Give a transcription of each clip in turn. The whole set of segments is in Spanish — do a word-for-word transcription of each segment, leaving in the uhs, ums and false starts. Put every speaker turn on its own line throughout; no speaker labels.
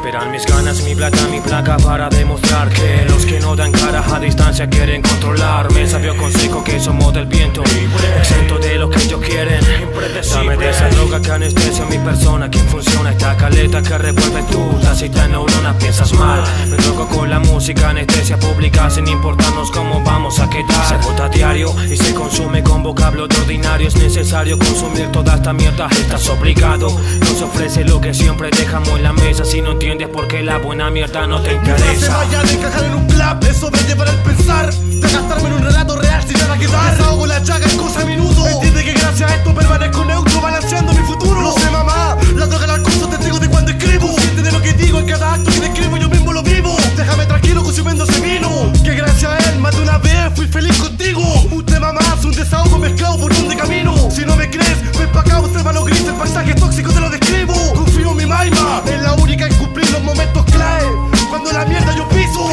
Esperan mis ganas, mi plata, mi placa para demostrar que los que no dan cara a distancia quieren controlarme. Sabio consejo que somos del viento, exento de lo que ellos quieren. Dame de esa droga que anestesia mi persona. Quien funciona esta caleta que revuelve tu tacita neuronas. Piensas mal, me drogo con la música, anestesia pública sin importarnos cómo vamos a quedar. Se vota a diario y se consume con vocablo de ordinario. Es necesario consumir toda esta mierda, estás obligado. Nos ofrece lo que siempre dejamos en la mesa. Si no entiendes por qué la buena mierda no te interesa.
Mi frase vaya de encajar en un club, eso de llevar al pensar, de gastarme en un relato real sin nada que dar. Desahogo la llaga en cosa a menudo. Entiende que gracias a esto permanezco neutro, balanceando mi futuro. No sé, mamá, la droga al alcohol, testigo de cuando escribo. Consciente de lo que digo en cada acto que describo, yo mismo lo vivo. Déjame tranquilo consumiendo ese vino, que gracias a él más de una vez fui feliz contigo. Un tema más, un desahogo mezclado por donde camino. Si no me crees, ven pa' acá, observa lo gris, el paisaje tóxico te lo describo. Confío en mi maima, es la única en cumplir los momentos clave. Cuando la mierda yo piso.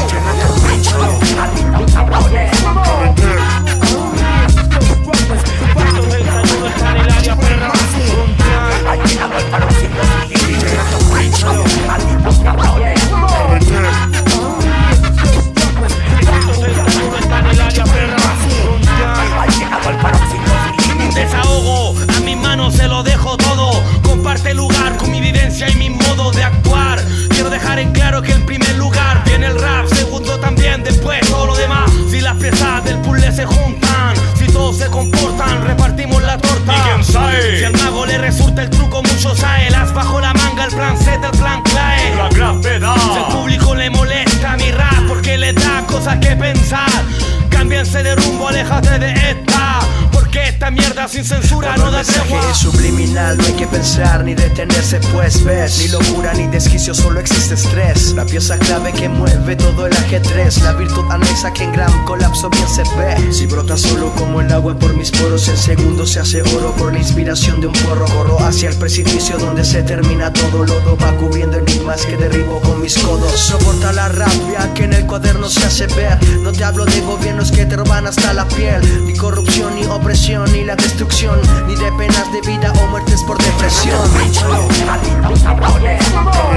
Desahogo, a mis manos se lo dejo todo. Comparte lugar con mi vivencia y mi modo de actuar. Quiero dejar en claro que en primer lugar viene el rap, segundo también, después todo lo demás. Si las piezas del puzzle se juntan, si todos se comportan, repartimos la torta. ¿Y quién sabe? Si al mago le resulta el truco, mucho sabe. Las bajo la manga, el plan Z, el plan clave.
La gravedad.
Si al público le molesta mi rap porque le da cosas que pensar, cámbiense de rumbo, aléjate de esta, porque esta mierda sin censura no da tregua.
El mensaje es subliminal, no hay que pensar ni detenerse, pues ves. Ni locura ni desquicio, solo existe estrés. La pieza clave que mueve todo el ajedrez. La virtud anexa que en gran colapso bien se ve. Si brota solo como el agua por mis poros, en segundos se hace oro por la inspiración de un porro. Corro hacia el precipicio donde se termina todo. Lodo va cubriendo enigmas que derribo con mis codos. Soporta la rabia que en el cuaderno se hace ver. No te hablo de gobiernos que te roban hasta la piel, ni corrupción, ni opresión, ni la destrucción, ni de penas de vida o muertes por depresión.